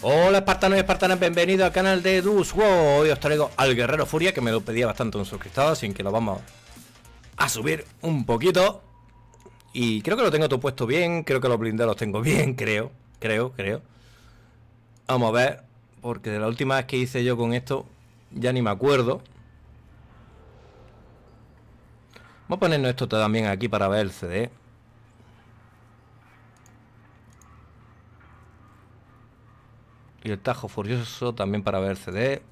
Hola espartanos y espartanas, bienvenidos al canal de DusWo. Hoy os traigo al Guerrero Furia, que me lo pedía bastante un suscriptor, así que lo vamos a subir un poquito. Y creo que lo tengo todo puesto bien, creo que los blindados los tengo bien, creo. Vamos a ver, porque de la última vez que hice yo con esto, ya ni me acuerdo. Vamos a ponernos esto también aquí para ver el CD. Y el tajo furioso también para ver el CD.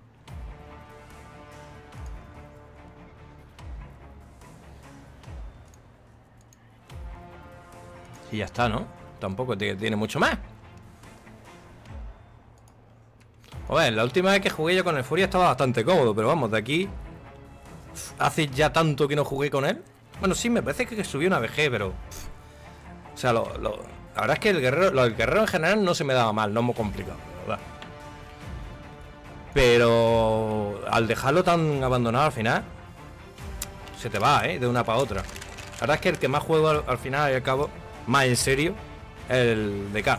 Y ya está, ¿no? Tampoco tiene mucho más. A ver, la última vez que jugué yo con el Furia estaba bastante cómodo, pero vamos, de aquí hace ya tanto que no jugué con él. Bueno, sí, me parece que subió una VG, pero o sea, la verdad es que el guerrero en general no se me daba mal, no es muy complicado, la verdad. Pero al dejarlo tan abandonado al final, se te va, de una para otra. La verdad es que el que más juego al final y al cabo, más en serio, es el DK.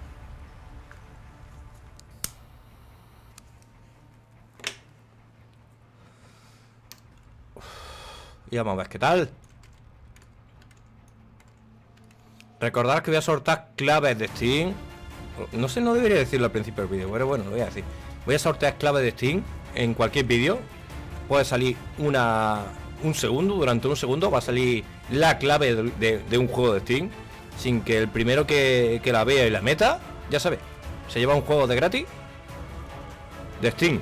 Y vamos a ver qué tal. Recordad que voy a sortear claves de Steam. No sé, no debería decirlo al principio del vídeo, pero bueno, lo voy a decir. Voy a sortear claves de Steam en cualquier vídeo. Puede salir un segundo, durante un segundo va a salir la clave de un juego de Steam, sin que el primero que la vea y la meta, ya sabe, se lleva un juego de gratis de Steam.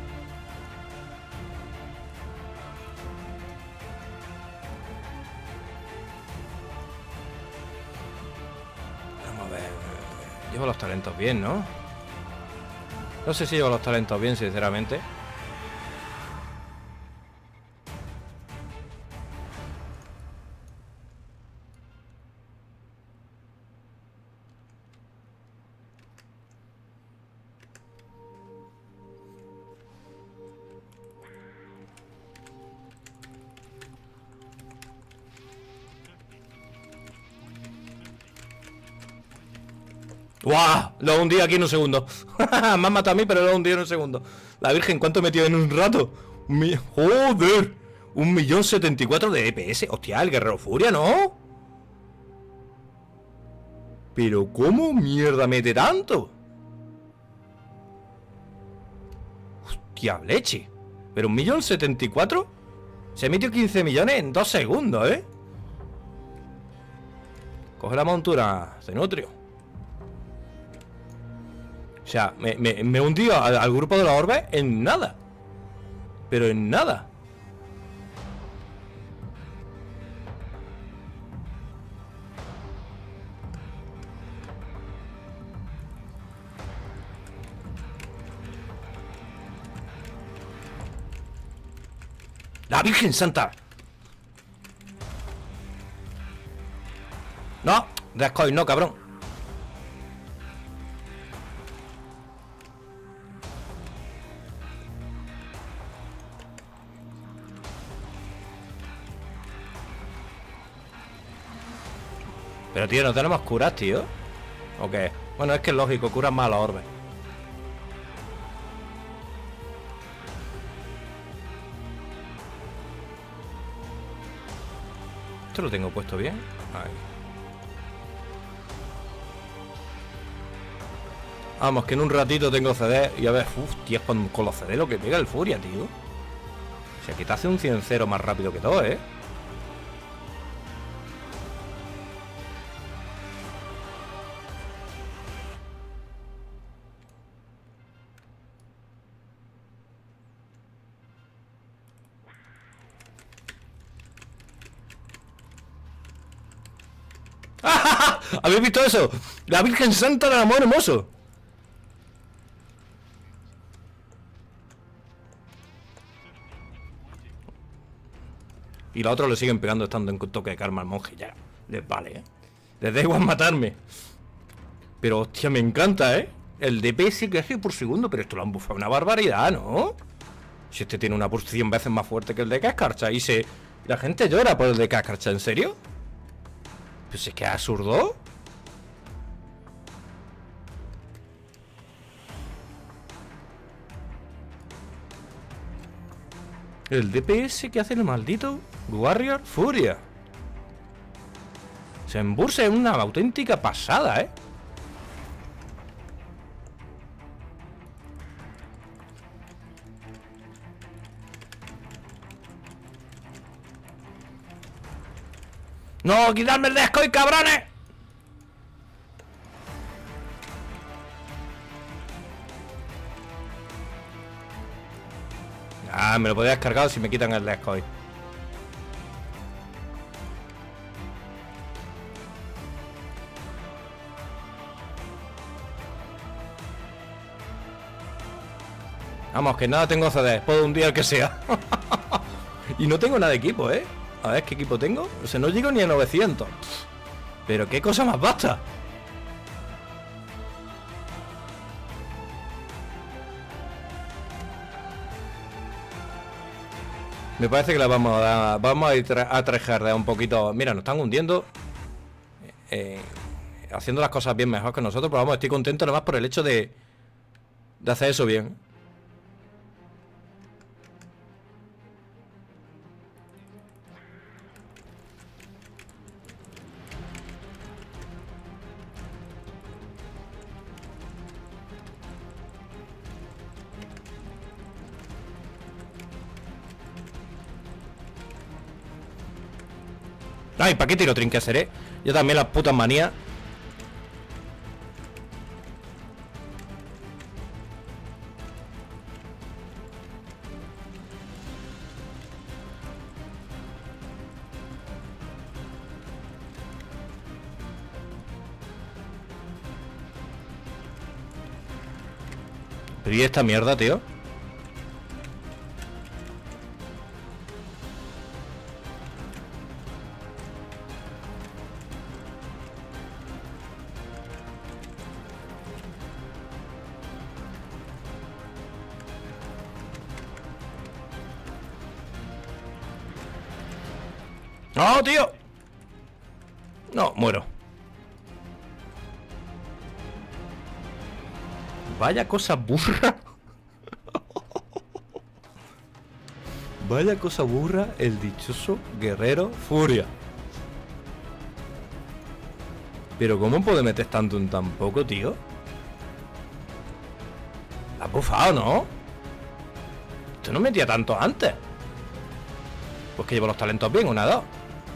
Llevo los talentos bien, ¿no? No sé si llevo los talentos bien, sinceramente. ¡Guau! Lo hundí aquí en un segundo. Me han matado a mí, pero lo hundí en un segundo. La Virgen, ¿cuánto he metido en un rato? ¡Joder! 1.074.000 de EPS. Hostia, el Guerrero Furia, ¿no? Pero ¿cómo mierda mete tanto? Hostia, leche. Pero 1.074.000. Se metió 15 millones en 2 segundos, ¿eh? Coge la montura, Zenutrio. O sea, me he hundido al grupo de los orbes en nada. Pero en nada. ¡La Virgen Santa! No, Descoy, no, cabrón. Pero tío, no tenemos curas, tío. ¿O qué? Bueno, es que es lógico, curas más a los orbes. Esto lo tengo puesto bien. Ahí. Vamos, que en un ratito tengo CD. Y a ver, tío, con los CD lo que pega el Furia, tío. O sea, que te hace un 100-0 más rápido que todo, ¿eh? ¿Habéis visto eso? La Virgen Santa del Amor Hermoso. Y los otros le siguen pegando estando en toque de karma al monje. Ya, les vale, ¿eh? Les da igual matarme. Pero hostia, me encanta, ¿eh? El DPS que hace por segundo. Pero esto lo han bufado una barbaridad, ¿no? Si este tiene una por 100 veces más fuerte que el de Cascarcha. Y la gente llora por el de Cascarcha, ¿en serio? Pues es que es absurdo. El DPS que hace el maldito Warrior Furia. Se embursa en una auténtica pasada, ¿eh? ¡No! ¡Quitarme el descoy, cabrones! Ah, me lo podría descargar si me quitan el descoy. Vamos, que nada tengo CD. Puedo un día el que sea. Y no tengo nada de equipo, ¿eh? A ver, ¿qué equipo tengo? O sea, no llego ni a 900. Pero qué cosa más basta. Me parece que la vamos a dar, vamos a ir a trejardear un poquito. Mira, nos están hundiendo. Haciendo las cosas bien mejor que nosotros. Pero vamos, estoy contento nomás por el hecho de hacer eso bien. Ay, ¿para qué tiro trinqueseré? Yo también las putas manías. Pero ¿y esta mierda, tío? ¡No, tío! No, muero. Vaya cosa burra. Vaya cosa burra el dichoso guerrero Furia. Pero ¿cómo puede meter tanto en tan poco, tío? La has bufado, ¿no? Esto no metía tanto antes. Pues que llevo los talentos bien, una, dos.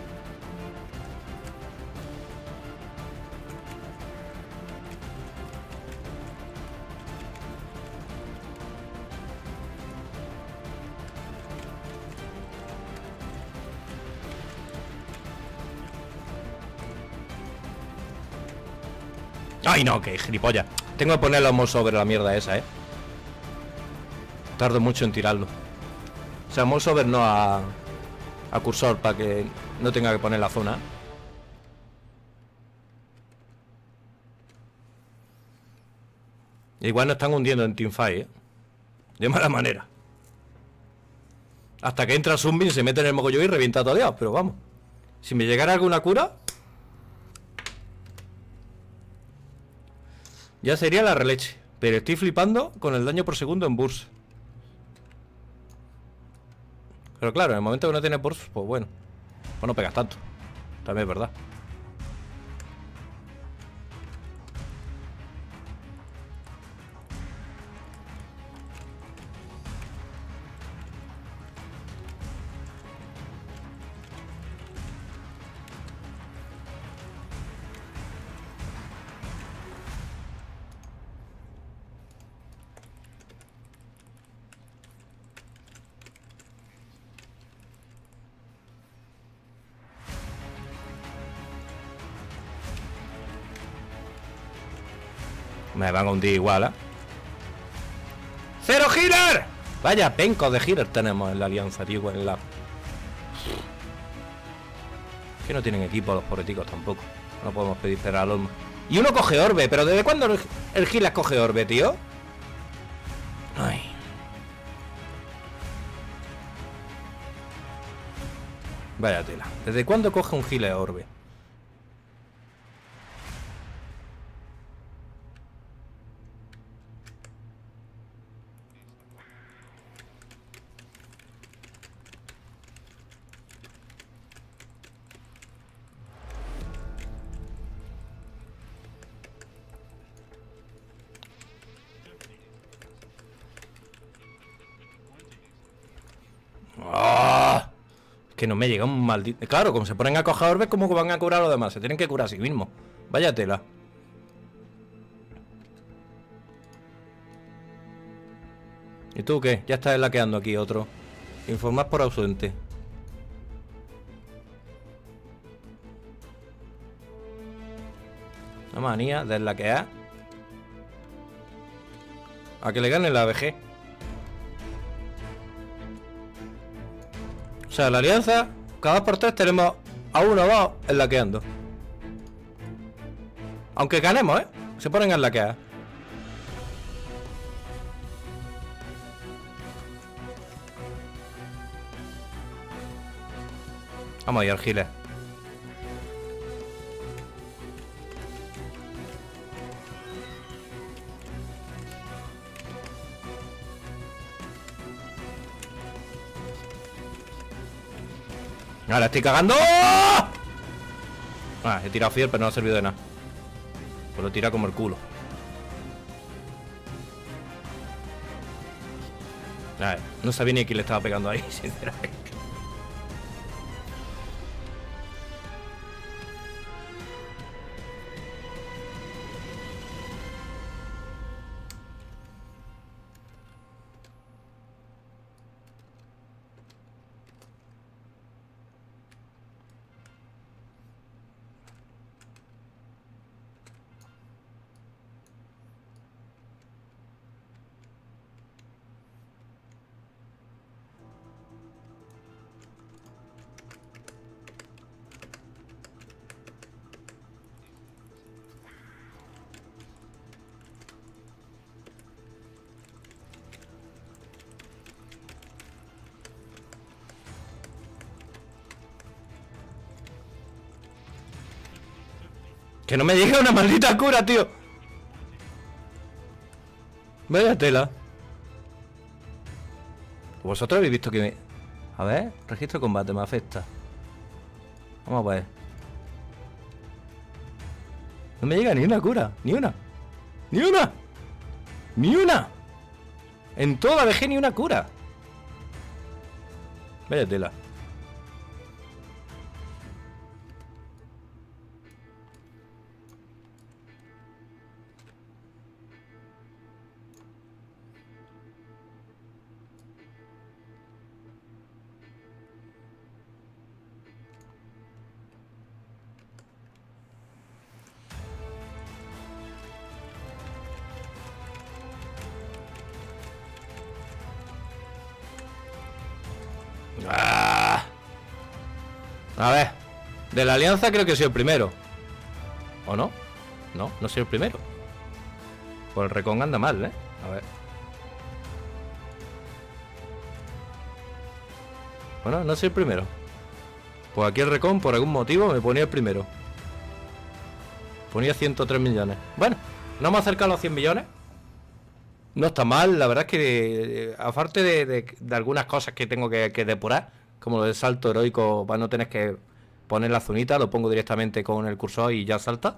Ay, no, que gilipollas. Tengo que poner los sobre la mierda esa, Tardo mucho en tirarlo. O sea, mouse over no a cursor, para que no tenga que poner la zona. Igual nos están hundiendo en teamfight, de mala manera. Hasta que entra Sunbin, se mete en el mogollón y revienta todo Dios. Pero vamos, si me llegara alguna cura, ya sería la releche. Pero estoy flipando con el daño por segundo en burst. Pero claro, en el momento que no tiene burst, pues bueno, pues no pegas tanto. También es verdad. Me van a hundir igual, ¡Cero healer! Vaya pencos de healer tenemos en la alianza, tío, en la... Que no tienen equipo los poreticos tampoco. No podemos pedir esperar al olmo. Y uno coge orbe, pero ¿desde cuándo el healer coge orbe, tío? Ay. Vaya tela. ¿Desde cuándo coge un healer orbe? que no me llega un maldito... Claro, como se ponen a coger orbes, ¿cómo van a curar a los demás? Se tienen que curar a sí mismos. Vaya tela. ¿Y tú qué? Ya estás laqueando aquí otro. Informar por ausente. Una manía de laquear. A que le gane la ABG. O sea, la alianza, cada 2x3 tenemos a 1 o 2 enlaqueando. Aunque ganemos, ¿eh? Se ponen a enlaquear. Vamos a ir al gilet. Ahora estoy cagando. Ah, he tirado fiel, pero no ha servido de nada. Pues lo tira como el culo. A ver, no sabía ni quién le estaba pegando ahí, sinceramente. Que no me llegue una maldita cura, tío. Vaya tela. Vosotros habéis visto que me... A ver, registro de combate, me afecta. Vamos a ver. No me llega ni una cura. Ni una. Ni una. Ni una. En toda VG ni una cura. Vaya tela. A ver, de la alianza creo que soy el primero. ¿O no? No, no soy el primero. Pues el recon anda mal, ¿eh? A ver. Bueno, no soy el primero. Pues aquí el recon por algún motivo me ponía el primero. Ponía 103 millones. Bueno, no me acerca a los 100 millones. No está mal, la verdad es que aparte de algunas cosas que tengo que depurar, como lo del salto heroico, para no tener que poner la zonita, lo pongo directamente con el cursor y ya salta.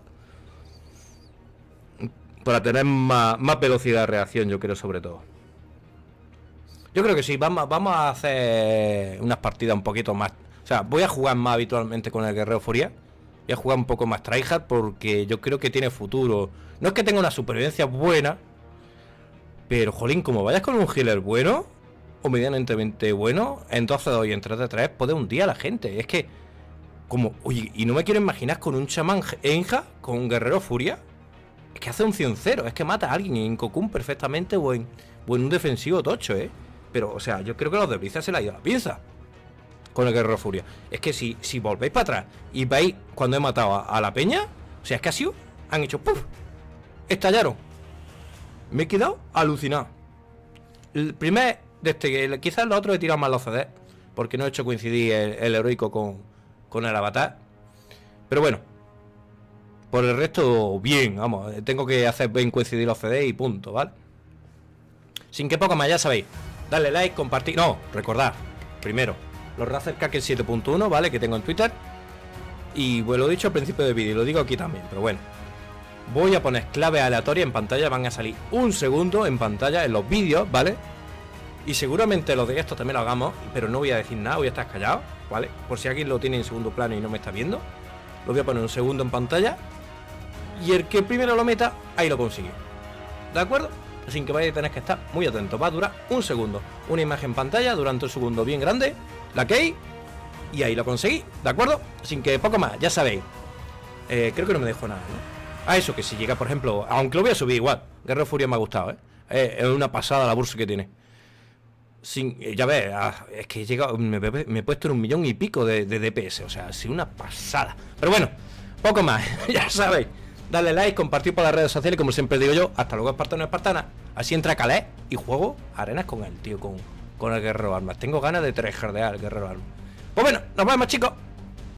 Para tener más velocidad de reacción, yo creo, sobre todo. Yo creo que sí, vamos a hacer unas partidas un poquito más. O sea, voy a jugar más habitualmente con el Guerrero Furia. Voy a jugar un poco más tryhard porque yo creo que tiene futuro. No es que tenga una supervivencia buena, pero, jolín, como vayas con un healer bueno o medianamente bueno, en 12-2 y en 3-3 puede hundir a la gente. Es que, como, oye, y no me quiero imaginar con un chamán Enja, con un Guerrero Furia. Es que hace un 100-0, es que mata a alguien en Cocoon perfectamente o en un defensivo tocho, Pero, o sea, yo creo que los de Blizzard se le ha ido la pinza con el Guerrero Furia. Es que si volvéis para atrás y veis cuando he matado a la peña, o sea, es que ha sido, han hecho ¡puf! Estallaron. Me he quedado alucinado. El primer, quizás los otros he tirado más los CD, porque no he hecho coincidir el heroico con el avatar. Pero bueno, por el resto, bien, vamos. Tengo que hacer bien coincidir los CD y punto, ¿vale? Sin que poco más, ya sabéis. Dale like, compartir. No, recordad, primero, los Razer Kaken 7.1, ¿vale? Que tengo en Twitter. Y bueno, lo he dicho al principio del vídeo, lo digo aquí también, pero bueno. Voy a poner clave aleatoria en pantalla, van a salir un segundo en pantalla en los vídeos, ¿vale? Y seguramente los de estos también lo hagamos, pero no voy a decir nada, voy a estar callado. ¿vale? Por si alguien lo tiene en segundo plano y no me está viendo, lo voy a poner un segundo en pantalla. Y el que primero lo meta, ahí lo consigue. ¿De acuerdo? Sin que vaya a tener que estar muy atento. Va a durar un segundo. Una imagen en pantalla durante un segundo bien grande. La key. Y ahí lo conseguí. ¿De acuerdo? Sin que poco más, ya sabéis. Creo que no me dejo nada, ¿no? Eso que si llega, por ejemplo, aunque lo voy a subir igual. Guerrero Furia me ha gustado, ¿eh? Es una pasada la bursa que tiene. Ya ves, es que he llegado, me he puesto en 1 millón y pico de DPS. O sea, ha sido una pasada. Pero bueno, poco más, ya sabéis. Dale like, compartir por las redes sociales. Como siempre digo yo, hasta luego, espartano y espartana. Así entra Calais y juego arenas con él, tío, con el Guerrero Armas. Tengo ganas de tryhardear el Guerrero Armas. Pues bueno, nos vemos, chicos.